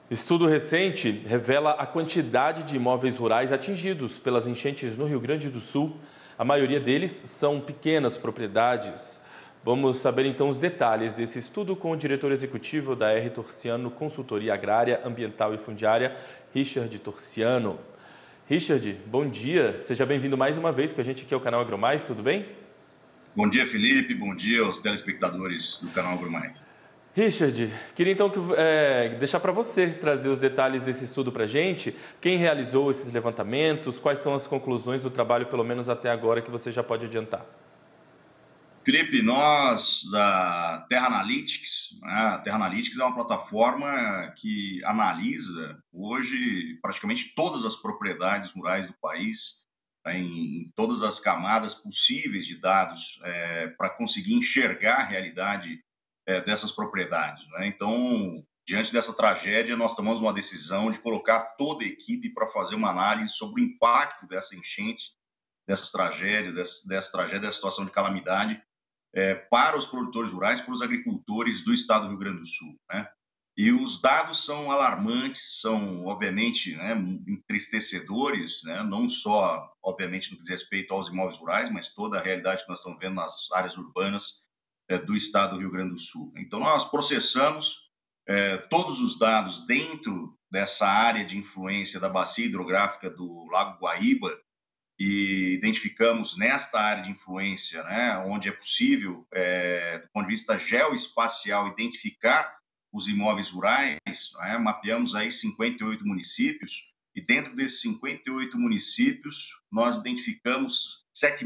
Estudo recente revela a quantidade de imóveis rurais atingidos pelas enchentes no Rio Grande do Sul. A maioria deles são pequenas propriedades. Vamos saber então os detalhes desse estudo com o diretor executivo da R. Torciano Consultoria Agrária, Ambiental e Fundiária, Richard Torciano. Richard, bom dia. Seja bem-vindo mais uma vez com a gente aqui ao canal AgroMais, tudo bem? Bom dia, Felipe. Bom dia aos telespectadores do canal AgroMais. Richard, queria então deixar para você trazer os detalhes desse estudo para a gente. Quem realizou esses levantamentos, quais são as conclusões do trabalho, pelo menos até agora, que você já pode adiantar? Felipe, nós da Terra Analytics, a Terra Analytics é uma plataforma que analisa hoje praticamente todas as propriedades rurais do país, em todas as camadas possíveis de dados, para conseguir enxergar a realidade dessas propriedades, né? Então, diante dessa tragédia, nós tomamos uma decisão de colocar toda a equipe para fazer uma análise sobre o impacto dessa enchente, dessas tragédias, dessa tragédia, dessa situação de calamidade, para os produtores rurais, para os agricultores do estado do Rio Grande do Sul, né? E os dados são alarmantes, são, obviamente, né, entristecedores, né? Não só, obviamente, no que diz respeito aos imóveis rurais, mas toda a realidade que nós estamos vendo nas áreas urbanas do estado do Rio Grande do Sul. Então, nós processamos todos os dados dentro dessa área de influência da bacia hidrográfica do Lago Guaíba e identificamos nesta área de influência, né, onde é possível, do ponto de vista geoespacial, identificar os imóveis rurais, né, mapeamos aí 58 municípios e dentro desses 58 municípios nós identificamos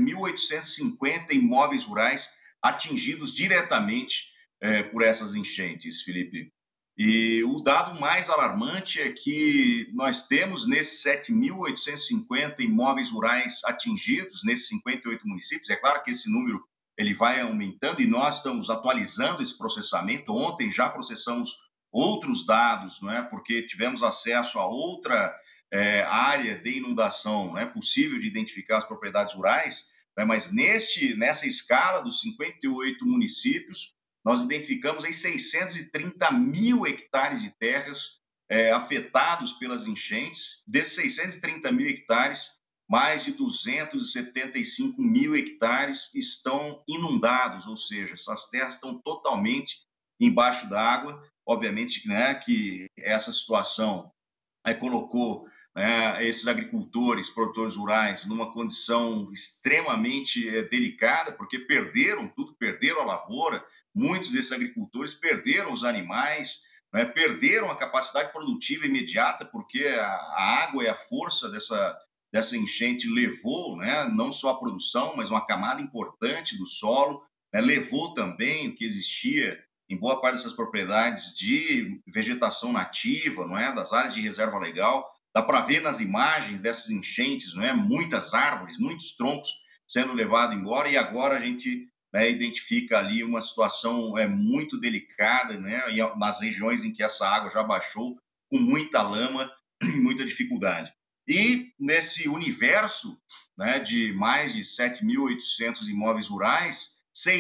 7.850 imóveis rurais atingidos diretamente por essas enchentes, Felipe. E o dado mais alarmante é que nós temos nesses 7.850 imóveis rurais atingidos, nesses 58 municípios. É claro que esse número ele vai aumentando e nós estamos atualizando esse processamento. Ontem já processamos outros dados, não é? Porque tivemos acesso a outra área de inundação, não é possível de identificar as propriedades rurais, mas nessa escala dos 58 municípios, nós identificamos aí 630 mil hectares de terras afetados pelas enchentes. Desses 630 mil hectares, mais de 275 mil hectares estão inundados, ou seja, essas terras estão totalmente embaixo d'água. Obviamente, né, que essa situação colocou esses agricultores, produtores rurais, numa condição extremamente delicada, porque perderam tudo, perderam a lavoura, muitos desses agricultores perderam os animais, né, perderam a capacidade produtiva imediata, porque a água e a força dessa enchente levou, né, não só a produção, mas uma camada importante do solo, né, levou também o que existia em boa parte dessas propriedades de vegetação nativa, não é, das áreas de reserva legal. Dá para ver nas imagens dessas enchentes, não é, muitas árvores, muitos troncos sendo levados embora, e agora a gente identifica ali uma situação muito delicada, né, nas regiões em que essa água já baixou, com muita lama e muita dificuldade. E nesse universo, né, de mais de 7.800 imóveis rurais,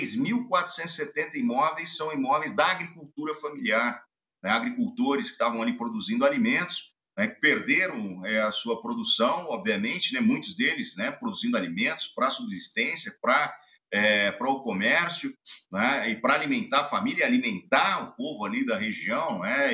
6.470 imóveis são imóveis da agricultura familiar, né, agricultores que estavam ali produzindo alimentos, né, que perderam a sua produção, obviamente, né, muitos deles, né, produzindo alimentos para subsistência, para o comércio, né, e para alimentar a família, alimentar o povo ali da região, né,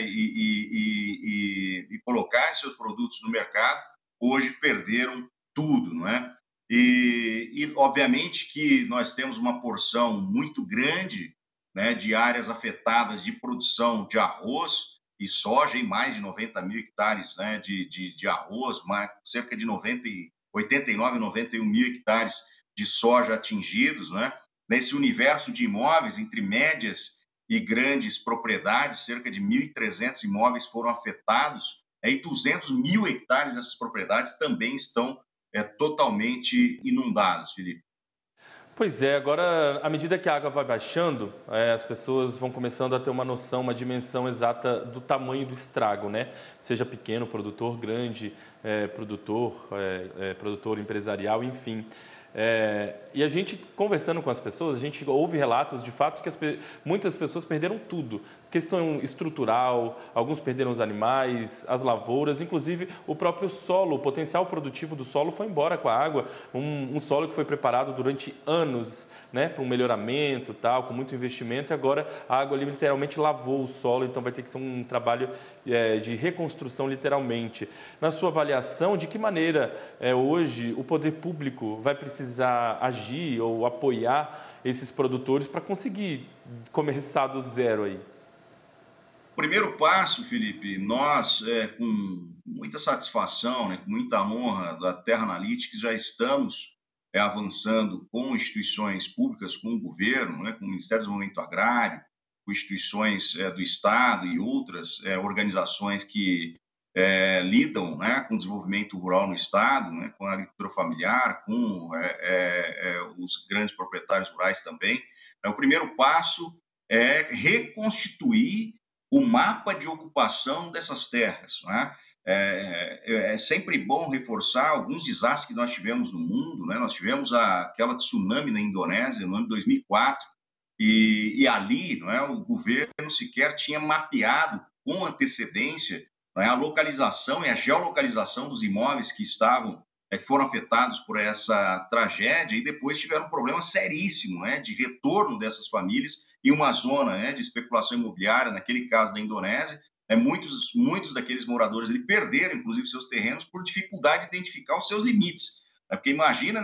e colocar seus produtos no mercado. Hoje perderam tudo, não é? E obviamente que nós temos uma porção muito grande, né, de áreas afetadas de produção de arroz e soja, em mais de 90 mil hectares, né, de arroz, cerca de 89, 91 mil hectares de soja atingidos, né? Nesse universo de imóveis, entre médias e grandes propriedades, cerca de 1.300 imóveis foram afetados, e 200 mil hectares dessas propriedades também estão totalmente inundados, Felipe. Pois é, agora, à medida que a água vai baixando, as pessoas vão começando a ter uma noção, uma dimensão exata do tamanho do estrago, né? Seja pequeno, produtor, grande, produtor empresarial, enfim. E a gente, conversando com as pessoas, a gente ouve relatos de fato que muitas pessoas perderam tudo. questão estrutural, alguns perderam os animais, as lavouras, inclusive o próprio solo, o potencial produtivo do solo foi embora com a água, um solo que foi preparado durante anos, né, para um melhoramento, tal, com muito investimento, e agora a água ali literalmente lavou o solo, então vai ter que ser um trabalho de reconstrução literalmente. Na sua avaliação, de que maneira hoje o poder público vai precisar agir ou apoiar esses produtores para conseguir começar do zero aí? O primeiro passo, Felipe, nós, com muita satisfação, né, com muita honra da Terra Analytics, já estamos avançando com instituições públicas, com o governo, né, com o Ministério do Desenvolvimento Agrário, com instituições do Estado e outras organizações que lidam, né, com o desenvolvimento rural no Estado, né, com a agricultura familiar, com os grandes proprietários rurais também. O primeiro passo é reconstituir o mapa de ocupação dessas terras, né? É sempre bom reforçar alguns desastres que nós tivemos no mundo, né? Nós tivemos aquela tsunami na Indonésia no ano de 2004 e ali, não é, o governo sequer tinha mapeado com antecedência, não é, a localização e a geolocalização dos imóveis que foram afetados por essa tragédia e depois tiveram um problema seríssimo, né, de retorno dessas famílias em uma zona, né, de especulação imobiliária, naquele caso da Indonésia. Muitos daqueles moradores perderam, inclusive, seus terrenos por dificuldade de identificar os seus limites. Porque imagina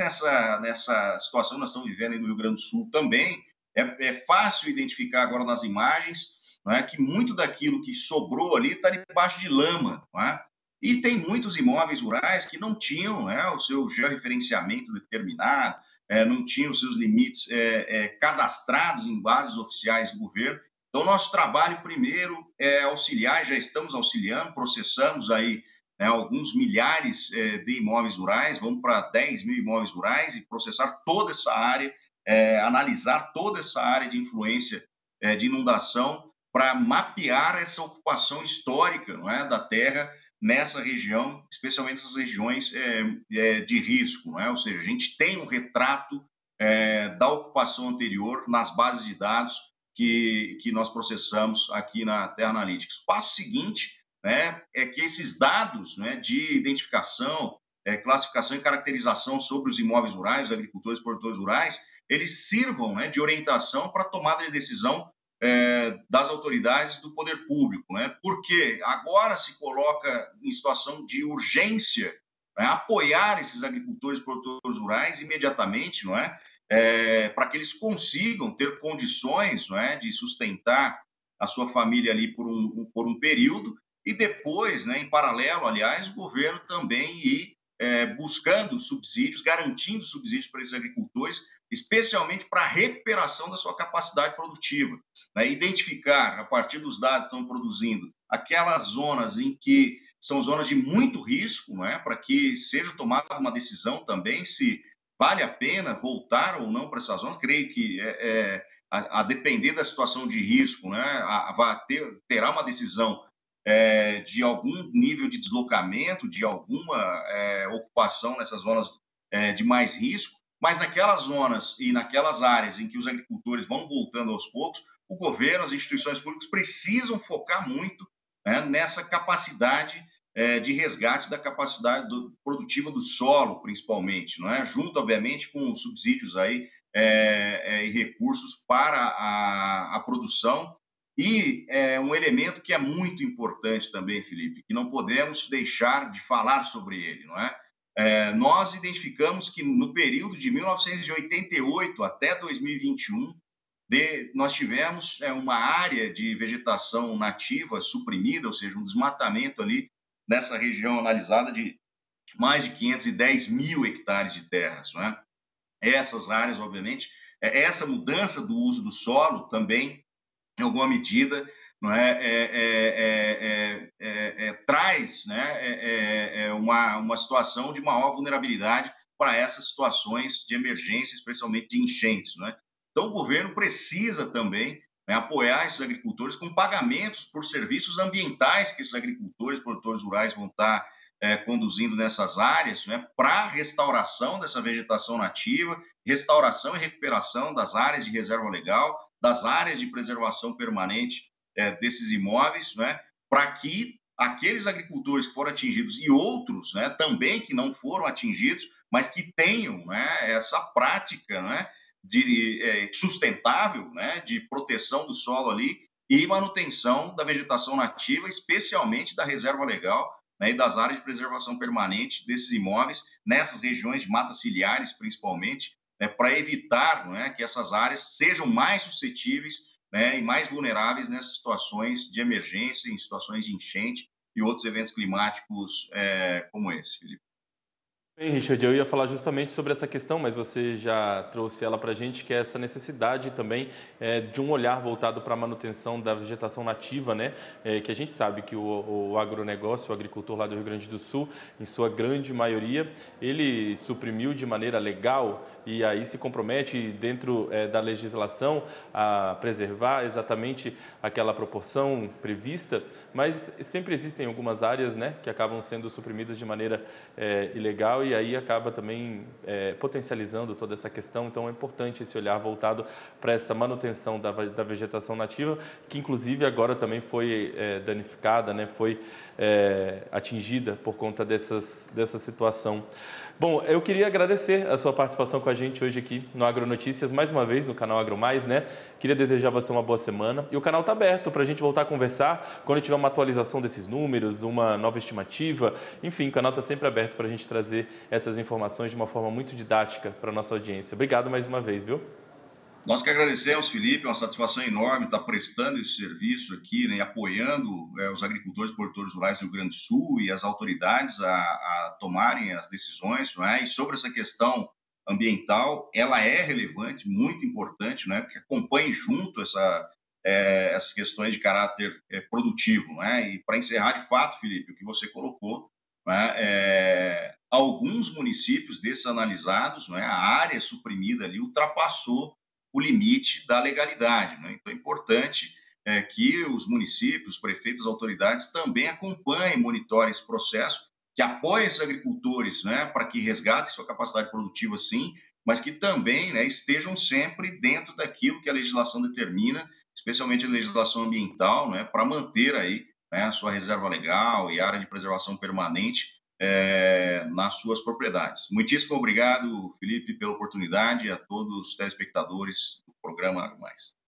nessa situação que nós estamos vivendo aí no Rio Grande do Sul também, é fácil identificar agora nas imagens, não é, que muito daquilo que sobrou ali está debaixo de lama, não é? E tem muitos imóveis rurais que não tinham, né, o seu georreferenciamento determinado, não tinham os seus limites cadastrados em bases oficiais do governo. Então, nosso trabalho primeiro é auxiliar, já estamos auxiliando, processamos aí, né, alguns milhares de imóveis rurais, vamos para 10 mil imóveis rurais e processar toda essa área, analisar toda essa área de influência de inundação para mapear essa ocupação histórica, não é, da terra nessa região, especialmente nas regiões de risco, não é? Ou seja, a gente tem um retrato da ocupação anterior nas bases de dados que nós processamos aqui na Terra Analytics. O passo seguinte, né, é que esses dados, né, de identificação, classificação e caracterização sobre os imóveis rurais, os agricultores e produtores rurais, eles sirvam, né, de orientação para a tomada de decisão das autoridades do poder público, né? Porque agora se coloca em situação de urgência, né, apoiar esses agricultores e produtores rurais imediatamente, não é? Para que eles consigam ter condições, não é, de sustentar a sua família ali por um período e depois, né, em paralelo, aliás, o governo também ir buscando subsídios, garantindo subsídios para esses agricultores, especialmente para a recuperação da sua capacidade produtiva, né? Identificar, a partir dos dados que estão produzindo, aquelas zonas em que são zonas de muito risco, não é? Para que seja tomada uma decisão também se vale a pena voltar ou não para essas zonas. Creio que, a depender da situação de risco, né, terá uma decisão de algum nível de deslocamento, de alguma ocupação nessas zonas de mais risco, mas naquelas zonas e naquelas áreas em que os agricultores vão voltando aos poucos, o governo, as instituições públicas precisam focar muito, né, nessa capacidade de resgate da capacidade produtiva do solo, principalmente, não é? Junto, obviamente, com subsídios aí, e recursos para a produção. E um elemento que é muito importante também, Felipe, que não podemos deixar de falar sobre ele, não é? Nós identificamos que no período de 1988 até 2021, nós tivemos uma área de vegetação nativa suprimida, ou seja, um desmatamento ali nessa região analisada de mais de 510 mil hectares de terras, não é? Essas áreas, obviamente, essa mudança do uso do solo também, em alguma medida, não traz, né, uma situação de maior vulnerabilidade para essas situações de emergência, especialmente de enchentes, não é? Então, o governo precisa também, né, apoiar esses agricultores com pagamentos por serviços ambientais que esses agricultores, produtores rurais vão estar conduzindo nessas áreas, né, para restauração dessa vegetação nativa, restauração e recuperação das áreas de reserva legal, das áreas de preservação permanente desses imóveis, né, para que aqueles agricultores que foram atingidos e outros, né, também que não foram atingidos, mas que tenham, né, essa prática, né, sustentável, né, de proteção do solo ali e manutenção da vegetação nativa, especialmente da reserva legal, né, e das áreas de preservação permanente desses imóveis, nessas regiões de matas ciliares, principalmente, né, para evitar, né, que essas áreas sejam mais suscetíveis, né, e mais vulneráveis nessas situações de emergência, em situações de enchente e outros eventos climáticos como esse, Felipe. Bem, Richard, eu ia falar justamente sobre essa questão, mas você já trouxe ela para a gente, que é essa necessidade também de um olhar voltado para a manutenção da vegetação nativa, né? Que a gente sabe que o agronegócio, o agricultor lá do Rio Grande do Sul, em sua grande maioria, ele suprimiu de maneira legal e aí se compromete dentro da legislação a preservar exatamente aquela proporção prevista, mas sempre existem algumas áreas, né, que acabam sendo suprimidas de maneira ilegal e aí acaba também potencializando toda essa questão. Então é importante esse olhar voltado para essa manutenção da vegetação nativa, que inclusive agora também foi danificada, né, foi atingida por conta dessa situação. Bom, eu queria agradecer a sua participação com a gente hoje aqui no Agronotícias, mais uma vez no canal AgroMais, né? Queria desejar a você uma boa semana e o canal está aberto para a gente voltar a conversar quando tiver uma atualização desses números, uma nova estimativa. Enfim, o canal está sempre aberto para a gente trazer essas informações de uma forma muito didática para a nossa audiência. Obrigado mais uma vez, viu? Nós que agradecemos, Felipe, é uma satisfação enorme estar prestando esse serviço aqui, né, e apoiando os agricultores e produtores rurais do Rio Grande do Sul e as autoridades a tomarem as decisões, não é? E sobre essa questão ambiental, ela é relevante, muito importante, né, que acompanhe junto essas questões de caráter produtivo. Não é? E para encerrar, de fato, Felipe, o que você colocou, não é? Alguns municípios desses analisados, não é? A área suprimida ali ultrapassou o limite da legalidade. Né? Então, é importante que os municípios, os prefeitos, as autoridades também acompanhem, monitorem esse processo, que apoiem esses agricultores, né, para que resgatem sua capacidade produtiva, sim, mas que também, né, estejam sempre dentro daquilo que a legislação determina, especialmente a legislação ambiental, né, para manter aí, né, a sua reserva legal e área de preservação permanente nas suas propriedades. Muitíssimo obrigado, Felipe, pela oportunidade e a todos os telespectadores do programa Agro Mais.